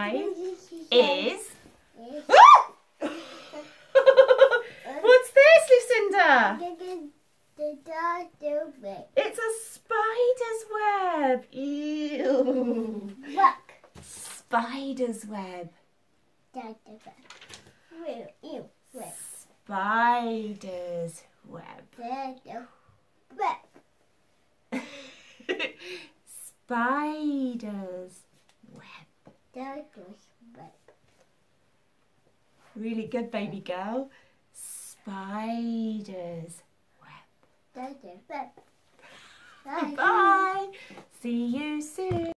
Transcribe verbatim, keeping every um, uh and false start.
slime is... What's this, Lucinda? It's a spider's web. Ew. Look. Spider's web. Spider's web. Spider's web. Really good, baby girl. Spider's web. Bye. See you soon.